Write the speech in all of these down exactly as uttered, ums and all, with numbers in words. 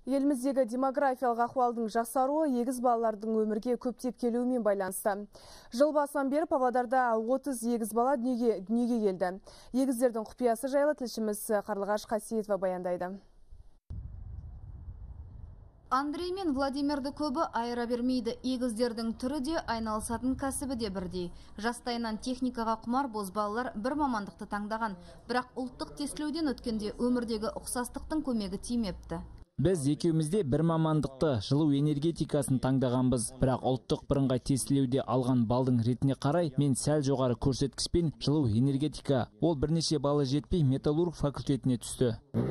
Еліміздегі демографиялық ахуалдың жақсаруы егіз балалардың өмірге көптеп келуімен байланысты. Жыл басынан бері Павлодарда отыз егіз бала дүниеге, дүниеге келді. Егіздердің құпиясы жайлы тілшіміз Қарлығаш Қасиетова баяндайды. Андрей мен Владимирді көбі айыра бермейді. Егіздердің түрі де, айналысатын кәсібі де бірдей. Жастайынан техникаға құмар бозбалалар бір мамандықты таңдаған. Бірақ ұлттық тестілеуден өткенде өмірдегі ұқсастықтың көмегі тимепті. Біз екеумізде бір мамандықты, жылу энергетикасын таңдағанбыз. Бірақ ұлттық бірыңғай тестілеуде алған балдың ретіне қарай, мен сәл жоғары көрсеткішпен жылу энергетика. Ол бірнеше балы жетпей металлург факультетіне түсті.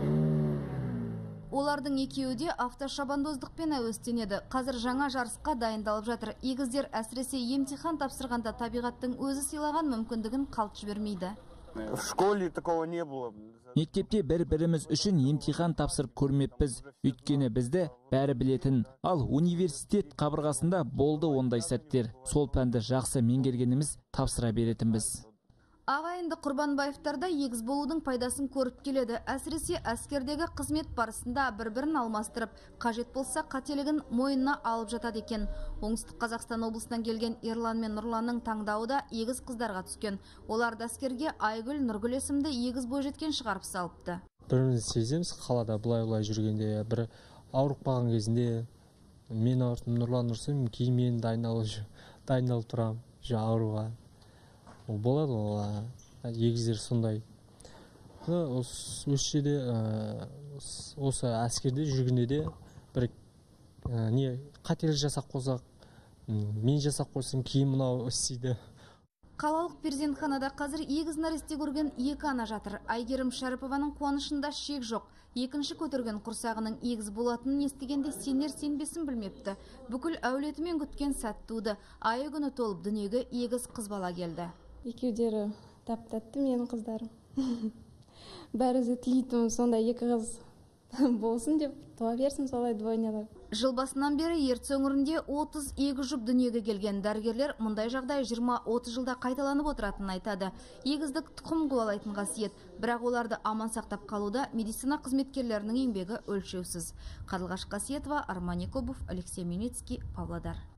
Олардың екеуі де автошабандоздықпен әуестенеді. Қазір жаңа жарысқа дайындалып жатыр. Егіздер әсіресе емтихан тапсырғанда табиғаттың өзі сыйлаған мүмкіндігін қалт жібермейді. В школе такого не было. Мектепте бір-біріміз үшін емтихан тапсырып көрмеппіз. Өйткені бізді бәрі білетін. Ал университет қабырғасында болды ондай сәттер. Сол пәнді жақсы меңгергеніміз тапсыра беретінбіз. Ағайынды Құрбанбаевтарда егіз болудың пайдасын көріп келеді. Әсіресе әскердегі қызмет барысында бір-бірін алмастырып, қажет болса қателігін мойнына алып жатады екен. Оңтүстік Қазақстан облысынан келген Ерлан мен Нұрланның таңдауы да егіз қыздарға түскен. Олар әскерге Айгүл, Нұргүл есімді егіз бойжеткен шығарып салыпты. Біріміз сеземіз, қалада бұлай-бұлай жүргенде, бір ауырып қалған кезінде мен ауыртым, Нұрлан ұрсын, кейін мен дайындалып тұрам, ауруға. Ол болады, ол егіздер сондай. Осы жерде, осы әскерде жүргенде де бір не қателік жасап қойсақ, мен жасап қойсам кейін мынау істейді. Қалалық перзентханада қазір егіз нәресте көрген екі ана жатыр. Айгерім Шәріпованың қуанышында шек жоқ. Екінші көтерген құрсағының егіз болатынын естігенде сенер сенбесін білмепті. Бүкіл әулетімен күткен сәт туды. Айы күні толып дүниеге егіз қыз бала келді. Екеудері тап-тәтті менің қыздарым. Бәрі тілейтін сондай екі қыз болсын деп, туа берсін солай двойнялар. Жыл басынан бері Ертіс өңірінде отыз егіз жұп дүниеге келген. Дәрігерлер мұндай жағдай жиырма-отыз жылда қайталанып отыратынын айтады. Егіздік тұқым қуалайтын қасиет, бірақ оларды аман сақтап қалуда медицина қызметкерлерінің еңбегі өлшеусіз. Қарлығаш Қасиетова, Арман Якубов, Алексей Миницкий, Павлодар.